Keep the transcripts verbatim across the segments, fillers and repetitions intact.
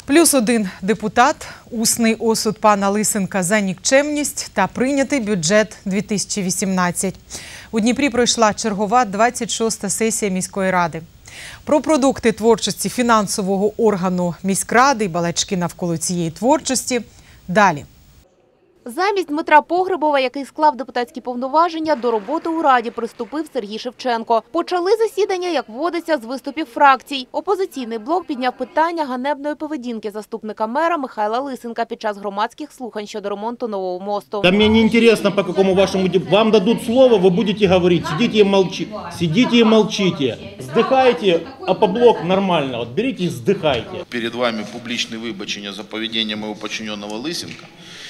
Плюс один депутат, усний осуд пана Лисенка за нікчемність та прийнятий бюджет дві тисячі вісімнадцять. У Дніпрі пройшла чергова двадцять шоста сесія міської ради. Про продукти творчості фінансового органу міськради і балачки навколо цієї творчості далі. Замість Дмитра Погребова, який склав депутатські повноваження, до роботи у Раді приступив Сергій Шевченко. Почали засідання, як водиться, з виступів фракцій. Опозиційний блок підняв питання ганебної поведінки заступника мера Михайла Лисенка під час громадських слухань щодо ремонту Нового мосту. Да мне не интересно, по какому вашему... Вам дадут слово, вы будете говорить. Сидите и молчите. Сидите и молчите. Вздыхайте, а по блок нормально. Вот берите и вздыхайте. Перед вами публичное выбачение за поведение моего подчиненного Лысенко.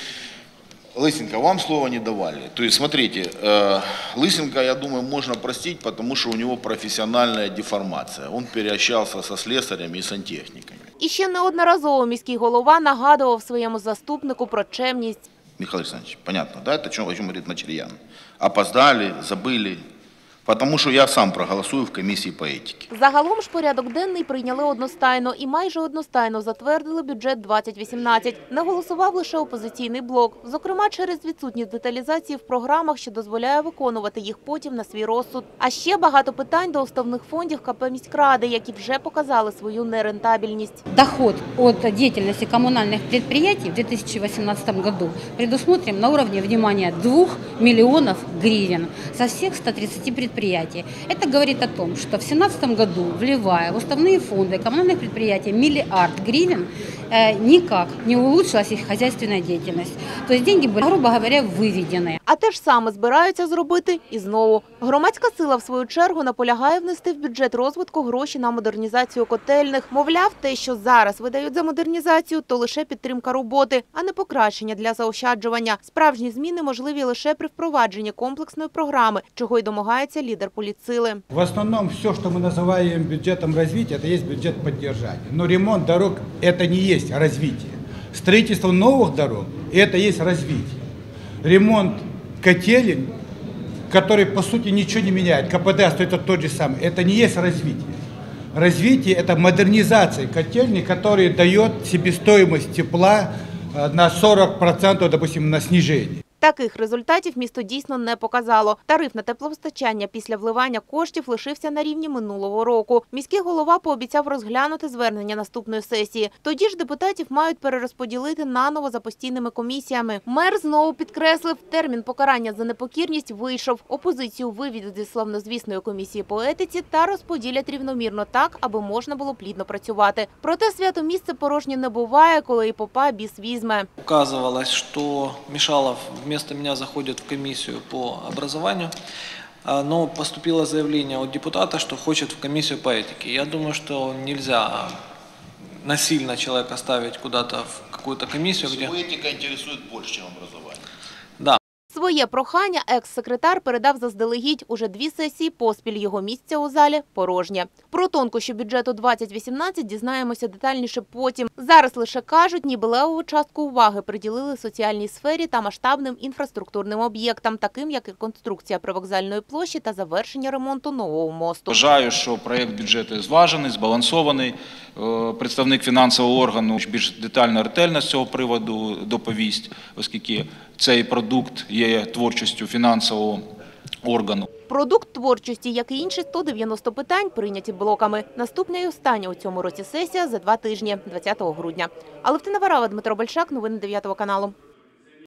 Лысенко, вам слова не давали. То есть, смотрите, э, Лысенко, я думаю, можно простить, потому что у него профессиональная деформация. Он переобщался со слесарями и сантехниками. І ще неодноразово міський голова нагадував своєму заступнику про чемність. Михаил Александрович, понятно, да, это о чем, о чем говорит Начерьян? Опоздали, забыли. Потому що я сам проголосую в комісії по етиці. Загалом ж порядок денний прийняли одностайно і майже одностайно затвердили бюджет двадцять вісімнадцять. Не голосував лише опозиційний блок. Зокрема, через відсутність деталізації в програмах, що дозволяє виконувати їх потім на свій розсуд. А ще багато питань до уставних фондів ка пе міськради, які вже показали свою нерентабельність. Доход від діяльності комунальних підприємств в дві тисячі вісімнадцятому році предусмотрим на рівні, внимание, двух мільйонів гривень со всіх ста тридцати підприємств. Это говорит о том, что в две тысячи семнадцатом году, вливая в уставные фонды коммунальных предприятий миллиард гривен, никак не улучшилась их хозяйственная деятельность. То есть деньги были, грубо говоря, выведены. А те ж саме збираються зробити і знову. Громадська сила, в свою чергу, наполягає внести в бюджет розвитку гроші на модернізацію котельних. Мовляв, те, що зараз видають за модернізацію, то лише підтримка роботи, а не покращення для заощаджування. Справжні зміни можливі лише при впровадженні комплексної програми, чого й домагається лідер політсили. В основном все, что мы называем бюджетом развития, это есть бюджет поддержания. Но ремонт дорог – это не есть развитие. Строительство новых дорог – это есть развитие. Ремонт котелень, который по сути ничего не меняет, ка пэ дэ остается тот же самый, это не есть развитие. Развитие – это модернизация котельни, которая дает себестоимость тепла на сорок процентов, допустим, на снижение. Таких результатів місто дійсно не показало. Тариф на теплопостачання після вливання коштів лишився на рівні минулого року. Міський голова пообіцяв розглянути звернення наступної сесії. Тоді ж депутатів мають перерозподілити наново за постійними комісіями. Мер знову підкреслив, термін покарання за непокірність вийшов. Опозицію виведуть зі славнозвісної комісії по етиці та розподілять рівномірно так, аби можна було плідно працювати. Проте свято місце порожнє не буває, коли і попа біс візьме. Указывалось, что Мишалов вместо меня заходит в комиссию по образованию, но поступило заявление от депутата, что хочет в комиссию по этике. Я думаю, что нельзя насильно человека ставить куда-то в какую-то комиссию, где... Этика интересует больше, чем образование. Да. Своє прохання екс-секретар передав заздалегідь. Уже дві сесії поспіль його місце у залі порожнє. Про тонкощі бюджету двадцять вісімнадцять дізнаємося детальніше потім. Зараз лише кажуть, ніби левову частку уваги приділили соціальній сфері та масштабним інфраструктурним об'єктам, таким як реконструкція привокзальної площі та завершення ремонту Нового мосту. Вважаю, що проєкт бюджету зважений, збалансований. Представник фінансового органу більш детально, ретельно з цього приводу доповість, оскільки цей продукт є творчістю фінансового органу. Продукт творчості, як і інші сто дев'яносто питань, прийняті блоками. Наступна і остання у цьому році сесія за два тижні, двадцятого грудня. Алевтина Варава, Дмитро Большак, новини дев'ятого каналу.